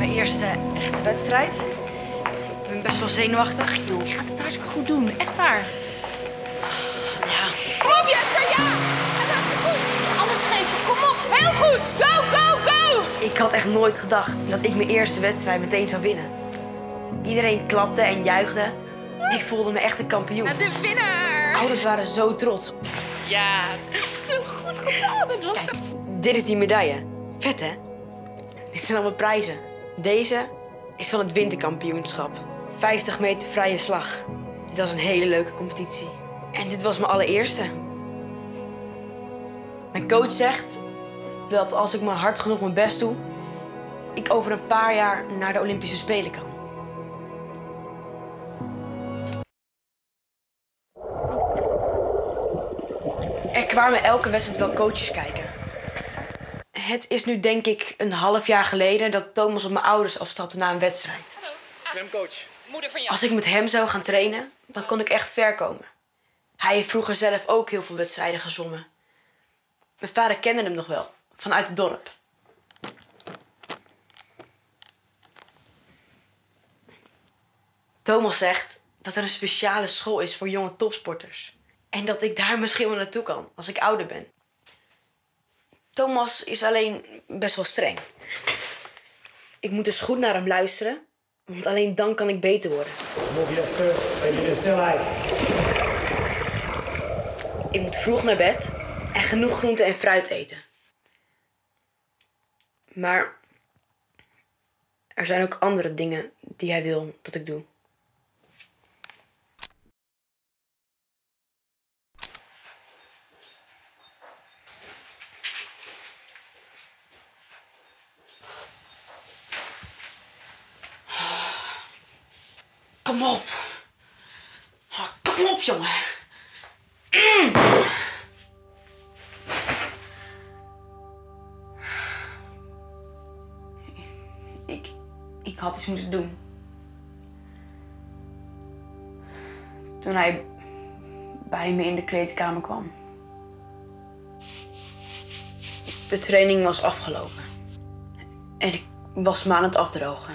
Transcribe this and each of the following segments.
mijn eerste echte wedstrijd. Ik ben best wel zenuwachtig. Je gaat het hartstikke goed doen, echt waar. Ja. Kom op, Jesper, ja! Gaat hartstikke goed. Alles geven, kom op. Heel goed, go, go, go! Ik had echt nooit gedacht dat ik mijn eerste wedstrijd meteen zou winnen. Iedereen klapte en juichte. Ik voelde me echt een kampioen. De winnaar! Ouders waren zo trots. Ja, zo goed gedaan. Het was Kijk, dit is die medaille. Vet, hè? Dit zijn allemaal prijzen. Deze is van het winterkampioenschap. 50 meter vrije slag. Dit was een hele leuke competitie. En dit was mijn allereerste. Mijn coach zegt dat als ik maar hard genoeg mijn best doe, ik over een paar jaar naar de Olympische Spelen kan. Er kwamen elke wedstrijd wel coaches kijken. Het is nu denk ik een half jaar geleden dat Thomas op mijn ouders afstapte na een wedstrijd. Zwemcoach. moeder van jou. Als ik met hem zou gaan trainen, dan kon ik echt ver komen. Hij heeft vroeger zelf ook heel veel wedstrijden gezwommen. Mijn vader kende hem nog wel, vanuit het dorp. Thomas zegt dat er een speciale school is voor jonge topsporters. En dat ik daar misschien wel naartoe kan, als ik ouder ben. Thomas is alleen best wel streng. Ik moet dus goed naar hem luisteren, want alleen dan kan ik beter worden. Move Jesper, beetje de snelheid. Ik moet vroeg naar bed en genoeg groente en fruit eten. Maar er zijn ook andere dingen die hij wil dat ik doe. Kom op. Kom op, jongen. Ik had iets moeten doen. Toen hij bij me in de kleedkamer kwam. De training was afgelopen. En ik was me aan het afdrogen.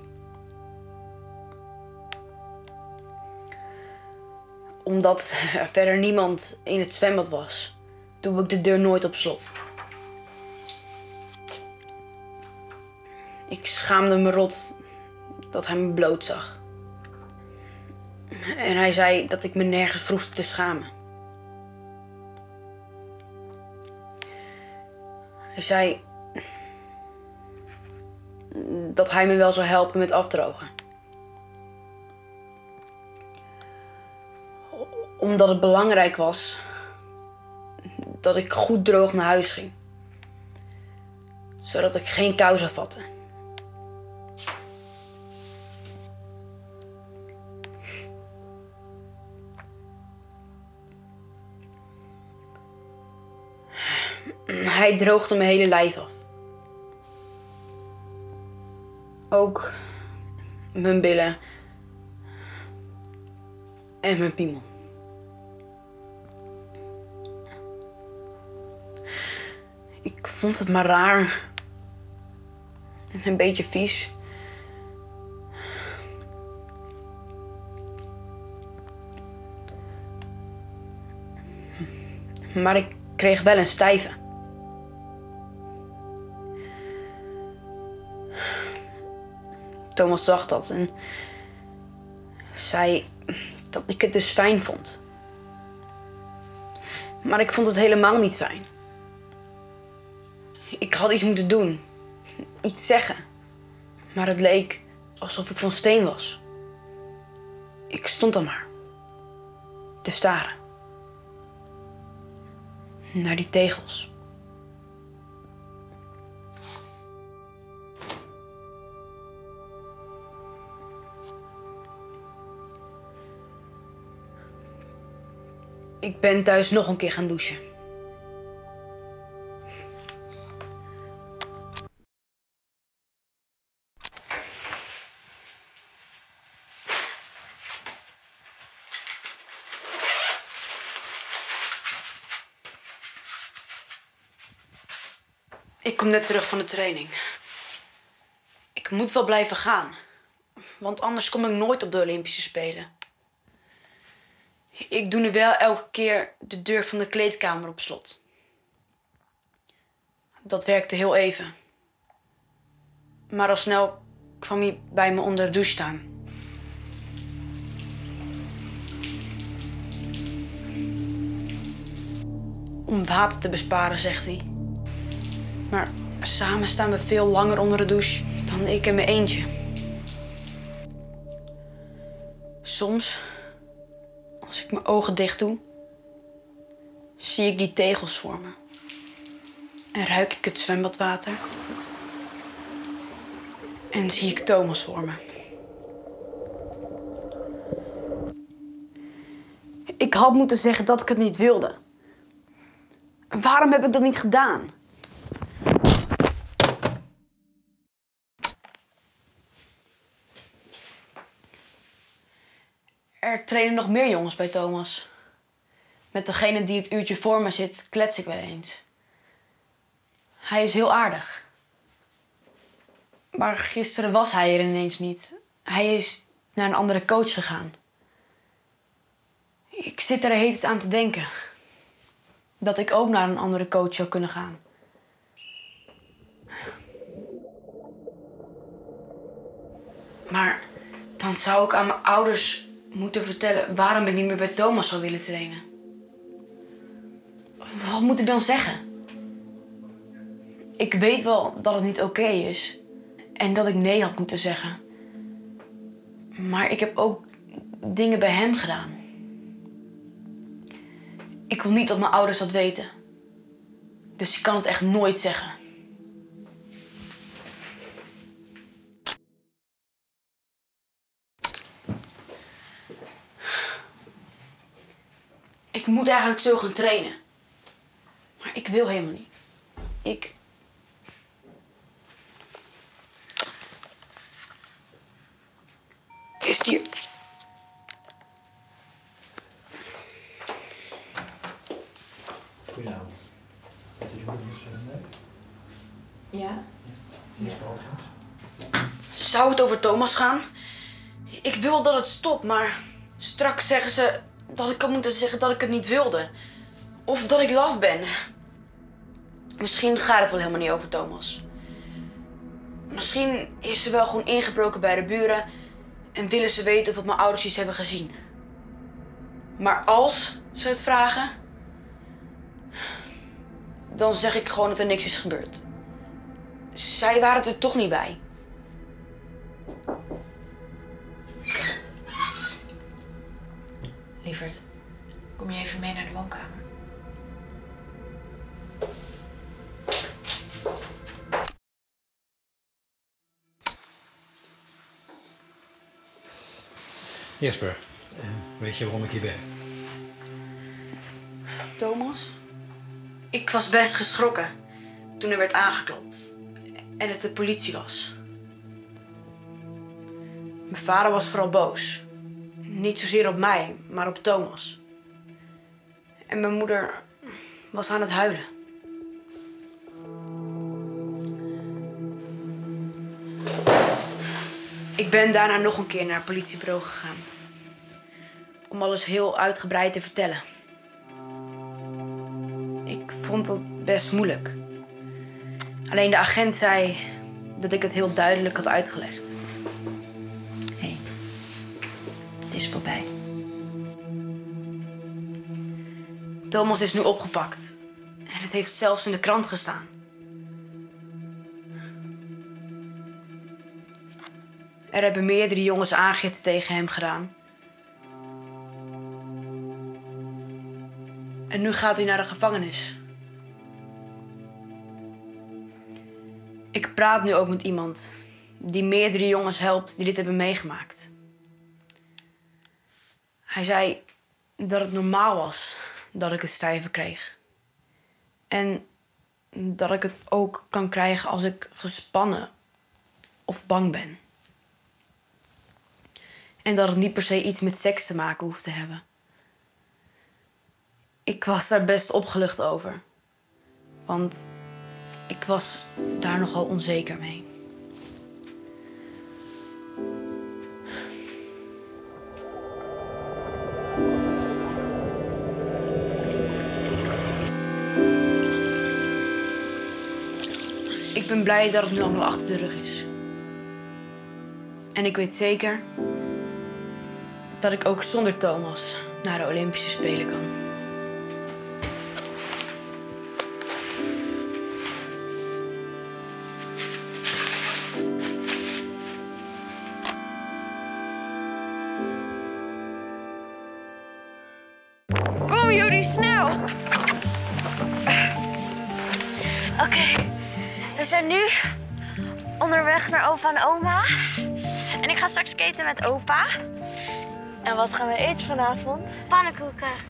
Omdat er verder niemand in het zwembad was, doe ik de deur nooit op slot. Ik schaamde me rot dat hij me bloot zag. En hij zei dat ik me nergens voor hoefde te schamen. Hij zei dat hij me wel zou helpen met afdrogen. Omdat het belangrijk was dat ik goed droog naar huis ging. Zodat ik geen kou zou vatten. Hij droogde mijn hele lijf af. Ook mijn billen en mijn piemel. Ik vond het maar raar. Een beetje vies. Maar ik kreeg wel een stijve. Thomas zag dat en zei dat ik het dus fijn vond. Maar ik vond het helemaal niet fijn. Ik had iets moeten doen. Iets zeggen. Maar het leek alsof ik van steen was. Ik stond dan maar. Te staren. Naar die tegels. Ik ben thuis nog een keer gaan douchen. Ik kom net terug van de training. Ik moet wel blijven gaan. Want anders kom ik nooit op de Olympische Spelen. Ik doe nu wel elke keer de deur van de kleedkamer op slot. Dat werkte heel even. Maar al snel kwam hij bij me onder de douche staan. Om water te besparen, zegt hij. Maar samen staan we veel langer onder de douche dan ik in mijn eentje. Soms, als ik mijn ogen dicht doe, zie ik die tegels voor me. En ruik ik het zwembadwater. En zie ik Thomas voor me. Ik had moeten zeggen dat ik het niet wilde. Waarom heb ik dat niet gedaan? Er trainen nog meer jongens bij Thomas. Met degene die het uurtje voor me zit, klets ik wel eens. Hij is heel aardig. Maar gisteren was hij er ineens niet. Hij is naar een andere coach gegaan. Ik zit er de hele tijd aan te denken. Dat ik ook naar een andere coach zou kunnen gaan. Maar dan zou ik aan mijn ouders moeten vertellen waarom ik niet meer bij Thomas zou willen trainen. Wat moet ik dan zeggen? Ik weet wel dat het niet oké is. En dat ik nee had moeten zeggen. Maar ik heb ook dingen bij hem gedaan. Ik wil niet dat mijn ouders dat weten. Dus ik kan het echt nooit zeggen. Ik moet eigenlijk zo gaan trainen. Maar ik wil helemaal niet. Is die... Goedenavond. Wat is uw nieuwsbericht? Ja? Zou het over Thomas gaan? Ik wil dat het stopt, maar straks zeggen ze dat ik kan moeten zeggen dat ik het niet wilde. Of dat ik laf ben. Misschien gaat het wel helemaal niet over Thomas. Misschien is ze wel gewoon ingebroken bij de buren en willen ze weten of mijn ouders iets hebben gezien. Maar als ze het vragen, dan zeg ik gewoon dat er niks is gebeurd. Zij waren er toch niet bij. Lieverd, kom je even mee naar de woonkamer? Jesper, weet je waarom ik hier ben? Thomas? Ik was best geschrokken toen er werd aangeklopt en het de politie was. Mijn vader was vooral boos. Niet zozeer op mij, maar op Thomas. En mijn moeder was aan het huilen. Ik ben daarna nog een keer naar het politiebureau gegaan. Om alles heel uitgebreid te vertellen. Ik vond dat best moeilijk. Alleen de agent zei dat ik het heel duidelijk had uitgelegd. Hé, het is voorbij. Thomas is nu opgepakt. En het heeft zelfs in de krant gestaan. Er hebben meerdere jongens aangifte tegen hem gedaan. En nu gaat hij naar de gevangenis. Ik praat nu ook met iemand die meerdere jongens helpt die dit hebben meegemaakt. Hij zei dat het normaal was dat ik het stijven kreeg. En dat ik het ook kan krijgen als ik gespannen of bang ben. En dat het niet per se iets met seks te maken hoeft te hebben. Ik was daar best opgelucht over. Want ik was daar nogal onzeker mee. ben blij dat het nu allemaal achter de rug is. En ik weet zeker dat ik ook zonder Thomas naar de Olympische Spelen kan. Kom jullie, snel! Oké, we zijn nu onderweg naar opa en oma. En ik ga straks skaten met opa. En wat gaan we eten vanavond? Pannenkoeken.